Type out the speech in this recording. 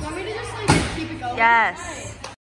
Want me to just like keep it going? Yes.